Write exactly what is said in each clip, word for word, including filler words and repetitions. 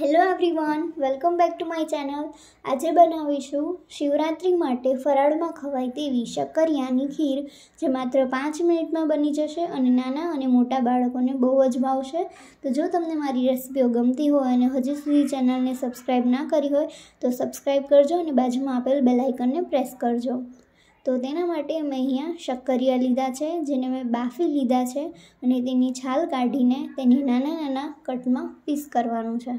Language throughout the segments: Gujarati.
Hello everyone, welcome back to my channel. આજે બનાવીશું શિવરાત્રી માટે ફરાળમાં ખવાય તેવી શક્કરિયાની ખીર, જે માત્ર પાંચ મિનિટમાં બની જશે અને નાના અને મોટા બાળકોને બહુ જ ભાવશે। તો જો તમને મારી રેસિપીઓ ગમતી હોય અને હજી સુધી ચેનલને સબસ્ક્રાઈબ ના કરી હોય તો સબસ્ક્રાઈબ કરજો અને બાજુમાં આપેલ બેલ આઇકનને પ્રેસ કરજો। તો તેના માટે મેં અહીંયા શક્કરિયા લીધા છે, જેને મેં બાફી લીધા છે અને તેની છાલ કાઢીને તેની નાના નાના કટમાં પીસ કરવાનું છે।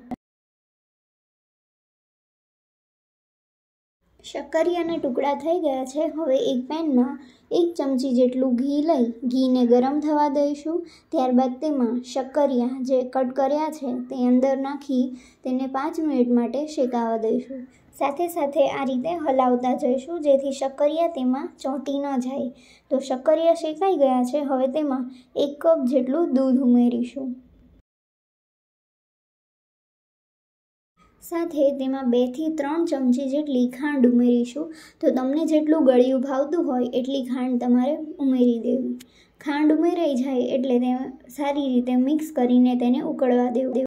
શક્કરિયાના ટુકડા થઈ ગયા છે। હવે એક પેનમાં એક ચમચી જેટલું ઘી લઈ ઘીને ગરમ થવા દઈશું। ત્યારબાદ તેમાં શક્કરિયા જે કટ કર્યા છે તે અંદર નાખી તેને પાંચ મિનિટ માટે શેકાવા દઈશું। સાથે સાથે આ રીતે હલાવતા જઈશું જેથી શક્કરિયા તેમાં ચોંટી ન જાય। તો શક્કરિયા શેકાઈ ગયા છે। હવે તેમાં એક કપ જેટલું દૂધ ઉમેરીશું। સાથે તેમાં બે થી ત્રણ ચમચી જેટલી ખાંડ ઉમેરીશું। તો તમને જેટલું ગળ્યું ભાવતું હોય એટલી ખાંડ તમારે ઉમેરી દેવી। ખાંડ ઉમેરાઈ જાય એટલે તે સારી રીતે મિક્સ કરીને તેને ઉકળવા દેવું।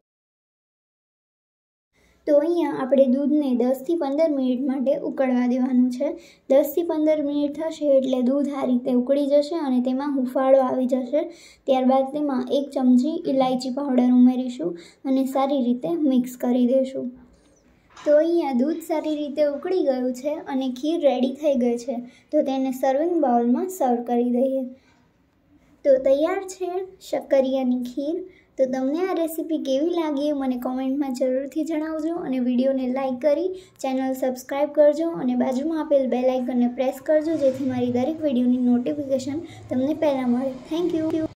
તો અહીંયા આપણે દૂધને દસથી પંદર મિનિટ માટે ઉકળવા દેવાનું છે। દસથી પંદર મિનિટ થશે એટલે દૂધ આ રીતે ઉકળી જશે અને તેમાં હુંફાળો આવી જશે। ત્યારબાદ તેમાં એક ચમચી ઇલાયચી પાવડર ઉમેરીશું અને સારી રીતે મિક્સ કરી દઈશું। તો અહીંયા દૂધ સારી રીતે ઉકળી ગયું છે અને ખીર રેડી થઈ ગઈ છે। તો તેને સર્વિંગ બાઉલમાં સર્વ કરી દઈએ। તો તૈયાર છે શક્કરિયાની ખીર। તો તમને આ રેસીપી કેવી લાગી એ મને કોમેન્ટમાં જરૂરથી જણાવજો અને વિડીયોને લાઇક કરી ચેનલ સબસ્ક્રાઈબ કરજો અને બાજુમાં આપેલ બેલ આઇકનને પ્રેસ કરજો જેથી મારી દરેક વિડીયોની નોટિફિકેશન તમને પહેલાં મળે। Thank you.